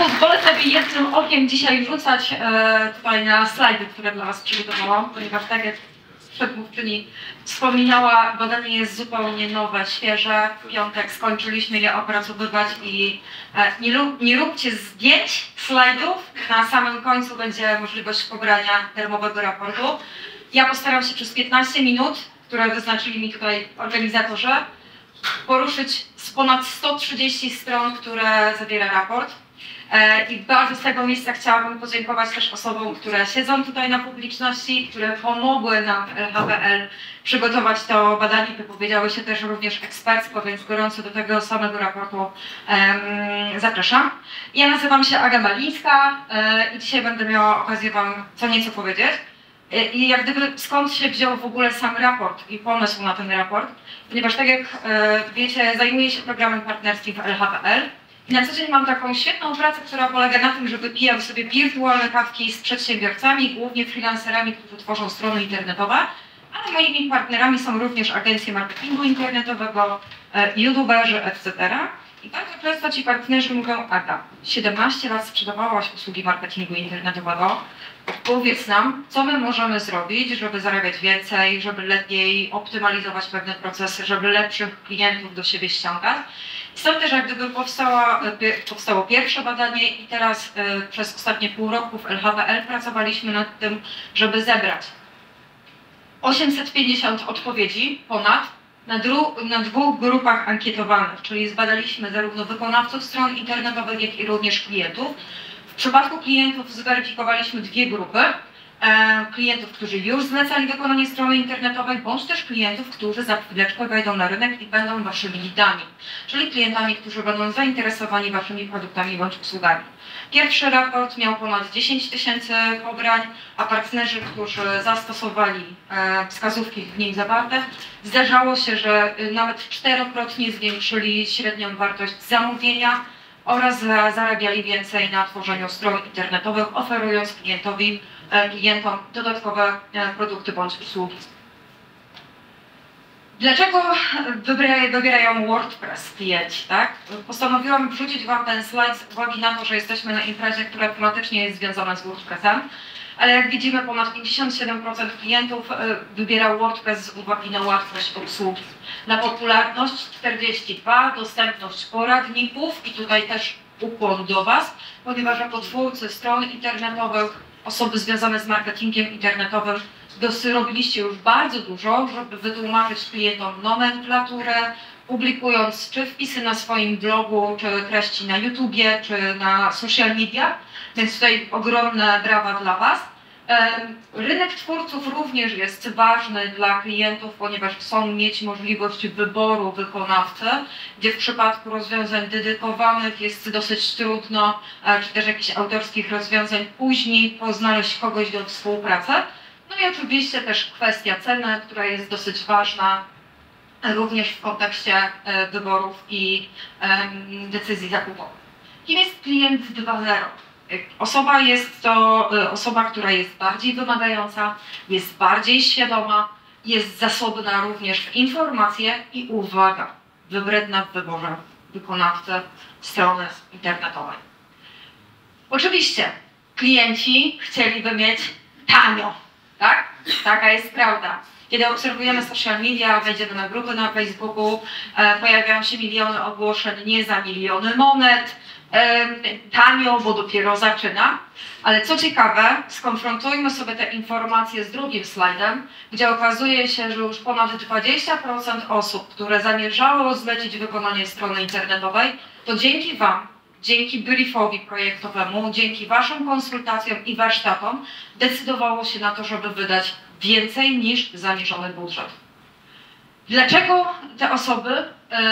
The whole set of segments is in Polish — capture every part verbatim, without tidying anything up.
pozwolę sobie jednym okiem dzisiaj rzucać e, tutaj na slajdy, które dla Was przygotowałam, ponieważ tak jak przedmówczyni wspominała, badanie jest zupełnie nowe, świeże. W piątek skończyliśmy je opracowywać i e, nie, nie róbcie zdjęć slajdów. Na samym końcu będzie możliwość pobrania termowego raportu. Ja postaram się przez piętnaście minut, które wyznaczyli mi tutaj organizatorzy, poruszyć z ponad stu trzydziestu stron, które zawiera raport. I bardzo z tego miejsca chciałabym podziękować też osobom, które siedzą tutaj na publiczności, które pomogły nam w L H B L przygotować to badanie, wypowiedziały się też również ekspercko, więc gorąco do tego samego raportu um, zapraszam. Ja nazywam się Aga Malińska i dzisiaj będę miała okazję Wam co nieco powiedzieć. I jak gdyby skąd się wziął w ogóle sam raport i pomysł na ten raport, ponieważ tak jak wiecie, zajmuję się programem partnerskim w L H B L i na co dzień mam taką świetną pracę, która polega na tym, że wypijam sobie wirtualne kawki z przedsiębiorcami, głównie freelancerami, którzy tworzą strony internetowe, ale moimi partnerami są również agencje marketingu internetowego, youtuberzy, et cetera. I bardzo często ci partnerzy mówią: Aga, siedemnaście lat sprzedawałaś usługi marketingu internetowego, powiedz nam, co my możemy zrobić, żeby zarabiać więcej, żeby lepiej optymalizować pewne procesy, żeby lepszych klientów do siebie ściągać. Stąd też jak gdyby powstała, powstało pierwsze badanie i teraz y, przez ostatnie pół roku w L H B L pracowaliśmy nad tym, żeby zebrać osiemset pięćdziesiąt odpowiedzi ponad na, na dwóch grupach ankietowanych, czyli zbadaliśmy zarówno wykonawców stron internetowych, jak i również klientów. W przypadku klientów zweryfikowaliśmy dwie grupy. E, klientów, którzy już zlecali wykonanie strony internetowej, bądź też klientów, którzy za chwileczkę wejdą na rynek i będą waszymi leadami, czyli klientami, którzy będą zainteresowani waszymi produktami bądź usługami. Pierwszy raport miał ponad dziesięć tysięcy pobrań, a partnerzy, którzy zastosowali e, wskazówki w nim zawarte, zdarzało się, że nawet czterokrotnie zwiększyli średnią wartość zamówienia oraz zarabiali więcej na tworzeniu stron internetowych, oferując klientowi, klientom dodatkowe produkty bądź usługi. Dlaczego wybierają WordPress klienci, tak? Postanowiłam wrzucić Wam ten slajd z uwagi na to, że jesteśmy na imprezie, która tematycznie jest związana z WordPressem, ale jak widzimy, ponad pięćdziesiąt siedem procent klientów wybiera WordPress z uwagi na łatwość obsługi. Na popularność czterdzieści dwa procent, dostępność poradników i tutaj też ukłon do Was, ponieważ jako twórcy stron internetowych, osoby związane z marketingiem internetowym, robiliście już bardzo dużo, żeby wytłumaczyć klientom nomenklaturę, publikując czy wpisy na swoim blogu, czy treści na YouTubie, czy na social media, więc tutaj ogromne brawa dla Was. Rynek twórców również jest ważny dla klientów, ponieważ chcą mieć możliwość wyboru wykonawcy, gdzie w przypadku rozwiązań dedykowanych jest dosyć trudno, czy też jakichś autorskich rozwiązań później znaleźć kogoś do współpracy. No i oczywiście też kwestia ceny, która jest dosyć ważna również w kontekście wyborów i decyzji zakupowych. Kim jest klient dwa zero? Osoba jest to osoba, która jest bardziej wymagająca, jest bardziej świadoma, jest zasobna również w informacje i uwaga, wybredna w wyborze wykonawcy strony internetowej. Oczywiście klienci chcieliby mieć tanio, tak? Taka jest prawda. Kiedy obserwujemy social media, wejdziemy na grupy na Facebooku, e, pojawiają się miliony ogłoszeń nie za miliony monet, e, tanio, bo dopiero zaczyna. Ale co ciekawe, skonfrontujmy sobie te informacje z drugim slajdem, gdzie okazuje się, że już ponad dwadzieścia procent osób, które zamierzało zlecić wykonanie strony internetowej, to dzięki Wam, dzięki briefowi projektowemu, dzięki Waszym konsultacjom i warsztatom decydowało się na to, żeby wydać więcej niż zamierzony budżet. Dlaczego te osoby,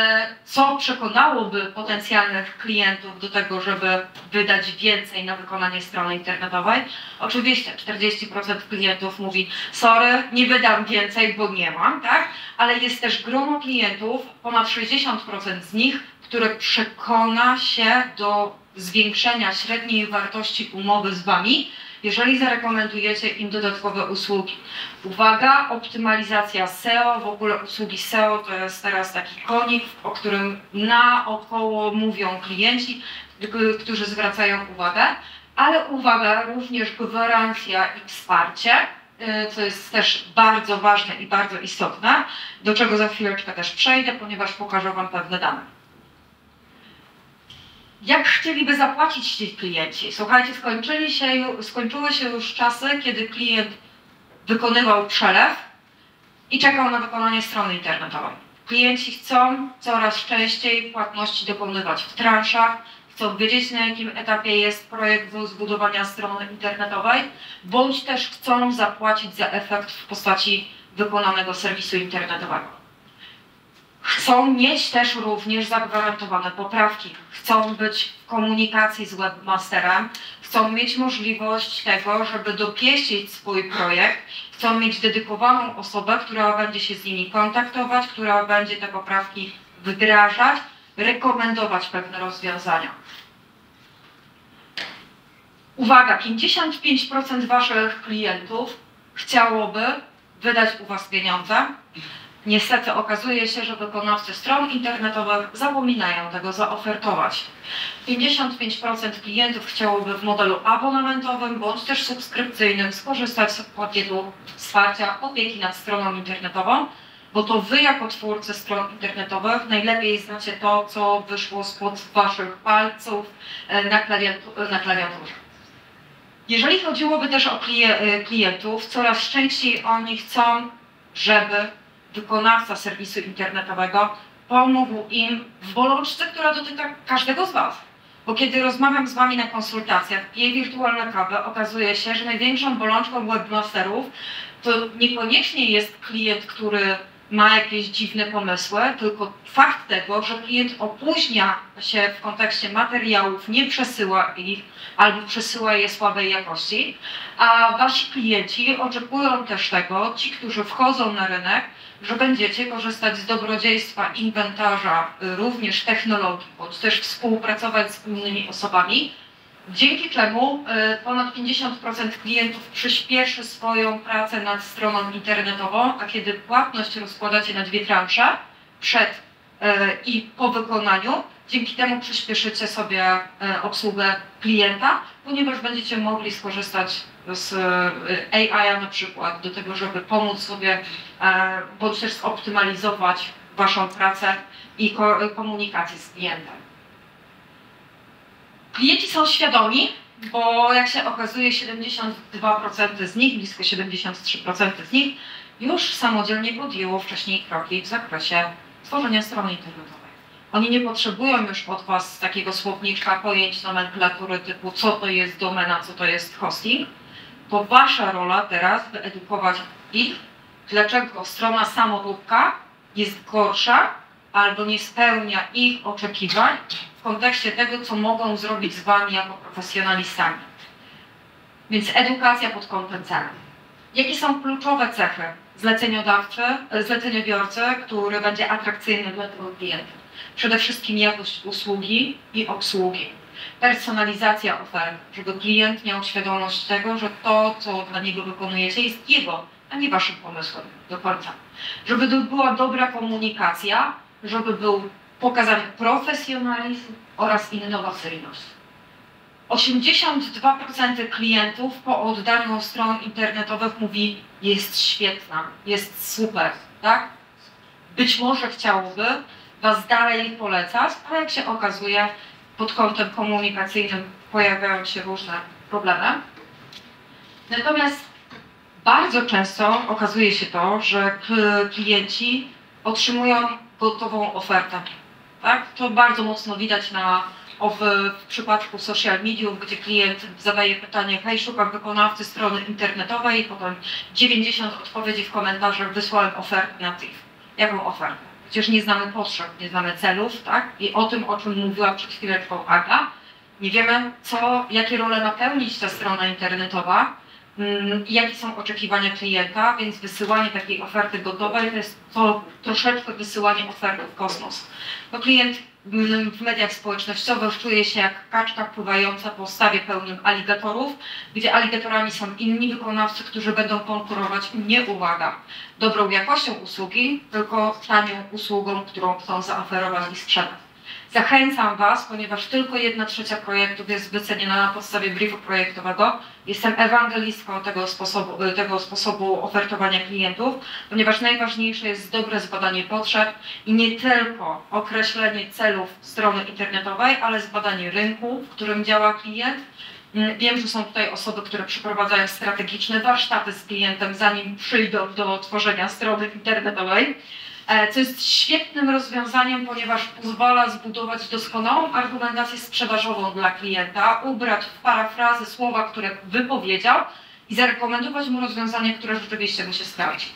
co przekonałoby potencjalnych klientów do tego, żeby wydać więcej na wykonanie strony internetowej? Oczywiście czterdzieści procent klientów mówi: sorry, nie wydam więcej, bo nie mam, tak? Ale jest też grono klientów, ponad sześćdziesiąt procent z nich, które przekona się do zwiększenia średniej wartości umowy z Wami, jeżeli zarekomendujecie im dodatkowe usługi. Uwaga, optymalizacja S E O, w ogóle usługi S E O to jest teraz taki konik, o którym naokoło mówią klienci, którzy zwracają uwagę, ale uwaga, również gwarancja i wsparcie, co jest też bardzo ważne i bardzo istotne, do czego za chwileczkę też przejdę, ponieważ pokażę Wam pewne dane. Jak chcieliby zapłacić ci klienci? Słuchajcie, skończyli się, skończyły się już czasy, kiedy klient wykonywał przelew i czekał na wykonanie strony internetowej. Klienci chcą coraz częściej płatności dokonywać w transzach, chcą wiedzieć, na jakim etapie jest projekt do zbudowania strony internetowej, bądź też chcą zapłacić za efekt w postaci wykonanego serwisu internetowego. Chcą mieć też również zagwarantowane poprawki, chcą być w komunikacji z webmasterem, chcą mieć możliwość tego, żeby dopieścić swój projekt, chcą mieć dedykowaną osobę, która będzie się z nimi kontaktować, która będzie te poprawki wdrażać, rekomendować pewne rozwiązania. Uwaga, pięćdziesiąt pięć procent Waszych klientów chciałoby wydać u Was pieniądze. Niestety okazuje się, że wykonawcy stron internetowych zapominają tego zaofertować. pięćdziesiąt pięć procent klientów chciałoby w modelu abonamentowym bądź też subskrypcyjnym skorzystać z pakietu wsparcia opieki nad stroną internetową, bo to Wy jako twórcy stron internetowych najlepiej znacie to, co wyszło spod Waszych palców na, klawiaturze. na klawiaturze. Jeżeli chodziłoby też o klientów, coraz częściej oni chcą, żeby wykonawca serwisu internetowego pomógł im w bolączce, która dotyka każdego z Was. Bo kiedy rozmawiam z Wami na konsultacjach, piję wirtualne kawy, okazuje się, że największą bolączką webmasterów to niekoniecznie jest klient, który ma jakieś dziwne pomysły, tylko fakt tego, że klient opóźnia się w kontekście materiałów, nie przesyła ich albo przesyła je słabej jakości, a Wasi klienci oczekują też tego, ci, którzy wchodzą na rynek, że będziecie korzystać z dobrodziejstwa inwentarza, również technologii, bądź też współpracować z innymi osobami, dzięki czemu ponad pięćdziesiąt procent klientów przyspieszy swoją pracę nad stroną internetową, a kiedy płatność rozkładacie na dwie transze, przed i po wykonaniu, dzięki temu przyspieszycie sobie obsługę klienta, ponieważ będziecie mogli skorzystać z A I na przykład do tego, żeby pomóc sobie, bądź też zoptymalizować Waszą pracę i komunikację z klientem. Klienci są świadomi, bo jak się okazuje siedemdziesiąt dwa procent z nich, blisko siedemdziesiąt trzy procent z nich już samodzielnie podjęło wcześniej kroki w zakresie tworzenia strony internetowej. Oni nie potrzebują już od Was takiego słowniczka, pojęć, nomenklatury typu co to jest domena, co to jest hosting. To Wasza rola teraz wyedukować ich, dlaczego strona samoróbka jest gorsza albo nie spełnia ich oczekiwań w kontekście tego, co mogą zrobić z Wami jako profesjonalistami. Więc edukacja pod kątem ceny. Jakie są kluczowe cechy zleceniodawcy, zleceniobiorcy, który będzie atrakcyjny dla tego klienta? Przede wszystkim jakość usługi i obsługi. Personalizacja oferty, żeby klient miał świadomość tego, że to, co dla niego wykonujecie, jest jego, a nie Waszym pomysłem do końca. Żeby była dobra komunikacja, żeby był pokazany profesjonalizm oraz innowacyjność. osiemdziesiąt dwa procent klientów po oddaniu stron internetowych mówi, jest świetna, jest super, tak? Być może chciałoby Was dalej polecać, ale jak się okazuje, pod kątem komunikacyjnym pojawiają się różne problemy. Natomiast bardzo często okazuje się to, że klienci otrzymują gotową ofertę. Tak? To bardzo mocno widać na, w, w przypadku social mediów, gdzie klient zadaje pytanie, hej, szukam wykonawcy strony internetowej, potem dziewięćdziesiąt odpowiedzi w komentarzach, wysłałem ofertę na T I F. Jaką ofertę? Przecież nie znamy potrzeb, nie znamy celów, tak? I o tym, o czym mówiła przed chwileczką Aga, nie wiemy, co, jakie role ma pełnić ta strona internetowa, i jakie są oczekiwania klienta, więc wysyłanie takiej oferty gotowej to jest to troszeczkę wysyłanie oferty w kosmos. Bo klient w mediach społecznościowych czuje się jak kaczka pływająca po stawie pełnym aligatorów, gdzie aligatorami są inni wykonawcy, którzy będą konkurować nie, uwaga, dobrą jakością usługi, tylko tanią usługą, którą chcą zaoferować i sprzedać. Zachęcam Was, ponieważ tylko jedna trzecia projektów jest wyceniona na podstawie briefu projektowego. Jestem ewangelistką tego sposobu, tego sposobu ofertowania klientów, ponieważ najważniejsze jest dobre zbadanie potrzeb i nie tylko określenie celów strony internetowej, ale zbadanie rynku, w którym działa klient. Wiem, że są tutaj osoby, które przeprowadzają strategiczne warsztaty z klientem, zanim przyjdą do tworzenia strony internetowej, co jest świetnym rozwiązaniem, ponieważ pozwala zbudować doskonałą argumentację sprzedażową dla klienta, ubrać w parafrazy słowa, które wypowiedział i zarekomendować mu rozwiązanie, które rzeczywiście mu się sprawdzi.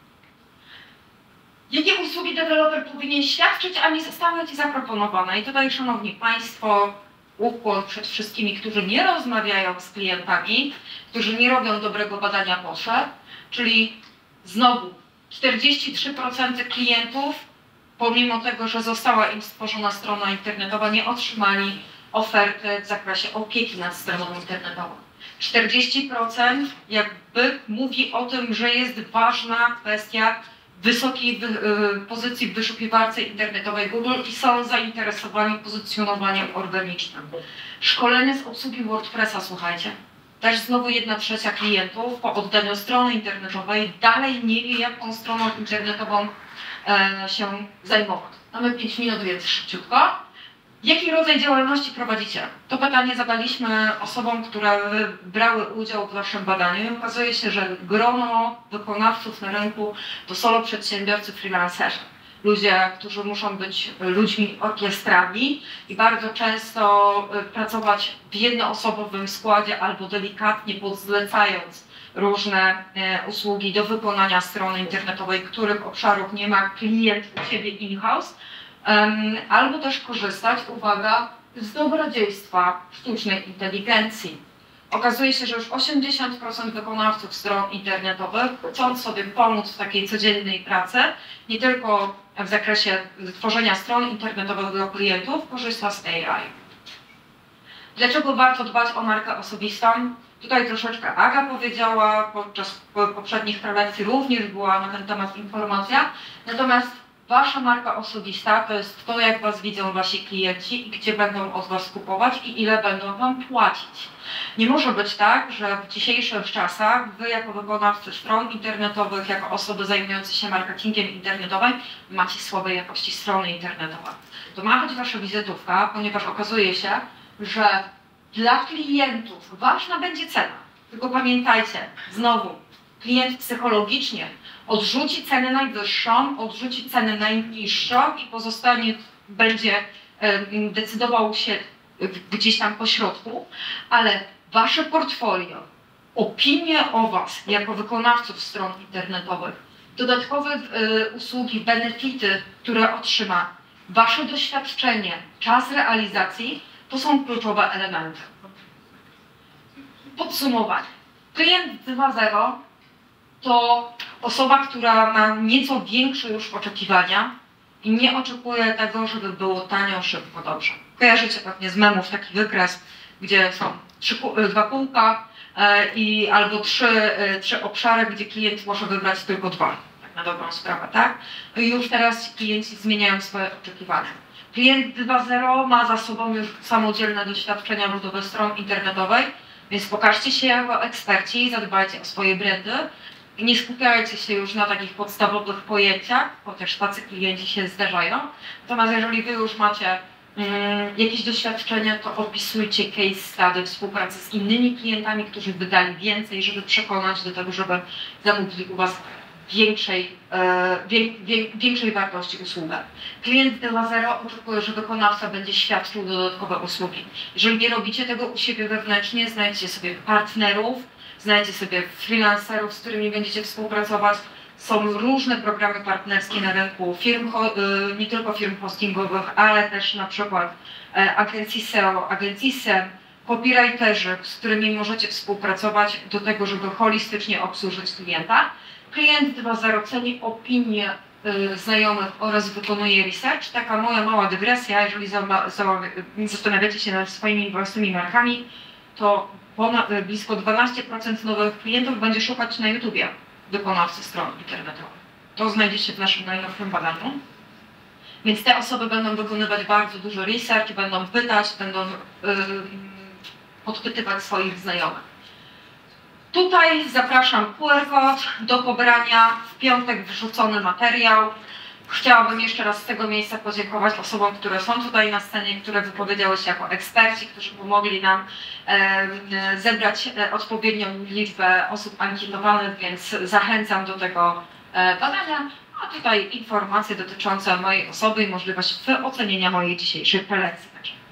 Jakie usługi deweloper powinien świadczyć, a nie zostały Ci zaproponowane? I tutaj, Szanowni Państwo, ukłon przed wszystkimi, którzy nie rozmawiają z klientami, którzy nie robią dobrego badania potrzeb, czyli znowu czterdzieści trzy procent klientów, pomimo tego, że została im stworzona strona internetowa, nie otrzymali oferty w zakresie opieki nad stroną internetową. czterdzieści procent jakby mówi o tym, że jest ważna kwestia wysokiej pozycji w wyszukiwarce internetowej Google i są zainteresowani pozycjonowaniem organicznym. Szkolenie z obsługi WordPressa, słuchajcie. Też znowu jedna trzecia klientów po oddaniu strony internetowej dalej nie wie, jak tą stroną internetową e, się zajmować. Mamy pięć minut, więc szybciutko. Jaki rodzaj działalności prowadzicie? To pytanie zadaliśmy osobom, które brały udział w Waszym badaniu. I okazuje się, że grono wykonawców na rynku to solo przedsiębiorcy, freelancerzy. Ludzie, którzy muszą być ludźmi orkiestrami i bardzo często pracować w jednoosobowym składzie albo delikatnie podzlecając różne usługi do wykonania strony internetowej, których obszarów nie ma klient u siebie in-house, albo też korzystać, uwaga, z dobrodziejstwa sztucznej inteligencji. Okazuje się, że już osiemdziesiąt procent wykonawców stron internetowych, chcąc sobie pomóc w takiej codziennej pracy, nie tylko w zakresie tworzenia stron internetowych dla klientów, korzysta z A I. Dlaczego warto dbać o markę osobistą? Tutaj troszeczkę Aga powiedziała, podczas poprzednich prelekcji również była na ten temat informacja, natomiast Wasza marka osobista to jest to, jak Was widzą Wasi klienci i gdzie będą od Was kupować i ile będą Wam płacić. Nie może być tak, że w dzisiejszych czasach Wy jako wykonawcy stron internetowych, jako osoby zajmujące się marketingiem internetowym macie słabej jakości strony internetowe. To ma być Wasza wizytówka, ponieważ okazuje się, że dla klientów ważna będzie cena. Tylko pamiętajcie, znowu, klient psychologicznie odrzuci cenę najwyższą, odrzuci cenę najniższą i pozostanie, będzie decydował się gdzieś tam po środku, ale Wasze portfolio, opinie o Was jako wykonawców stron internetowych, dodatkowe usługi, benefity, które otrzyma, Wasze doświadczenie, czas realizacji, to są kluczowe elementy. Podsumowanie. Klient dwa zero to osoba, która ma nieco większe już oczekiwania i nie oczekuje tego, żeby było tanio, szybko, dobrze. Kojarzycie pewnie z memów taki wykres, gdzie są trzy, dwa kółka e, i albo trzy, e, trzy obszary, gdzie klient może wybrać tylko dwa. Tak na dobrą sprawę, tak? No i już teraz klienci zmieniają swoje oczekiwania. Klient dwa zero ma za sobą już samodzielne doświadczenia budowy stron internetowej, więc pokażcie się jako eksperci, zadbajcie o swoje brandy i nie skupiajcie się już na takich podstawowych pojęciach, chociaż tacy klienci się zdarzają. Natomiast jeżeli Wy już macie um, jakieś doświadczenia, to opisujcie case study współpracy z innymi klientami, którzy wydali więcej, żeby przekonać do tego, żeby zamówili u Was większej, e, wie, wie, większej wartości usługę. Klient dwa zero oczekuje, że wykonawca będzie świadczył dodatkowe usługi. Jeżeli nie robicie tego u siebie wewnętrznie, znajdźcie sobie partnerów, znajdźcie sobie freelancerów, z którymi będziecie współpracować. Są różne programy partnerskie na rynku firm, nie tylko firm hostingowych, ale też na przykład agencji S E O, agencji S E M, copywriterzy, z którymi możecie współpracować do tego, żeby holistycznie obsłużyć klienta. Klient dwa zero ceni opinię y, znajomych oraz wykonuję research. Taka moja mała dygresja, jeżeli za, za, zastanawiacie się nad swoimi własnymi markami, to ponad, blisko dwanaście procent nowych klientów będzie szukać na YouTubie wykonawcy stron internetowych. To znajdziecie w naszym najnowszym badaniu. Więc te osoby będą wykonywać bardzo dużo research, będą pytać, będą y, podpytywać swoich znajomych. Tutaj zapraszam Q R kod do pobrania, w piątek wrzucony materiał. Chciałabym jeszcze raz z tego miejsca podziękować osobom, które są tutaj na scenie, które wypowiedziały się jako eksperci, którzy pomogli nam e, zebrać odpowiednią liczbę osób ankietowanych, więc zachęcam do tego e, badania. A tutaj informacje dotyczące mojej osoby i możliwość wyocenienia mojej dzisiejszej prelekcji.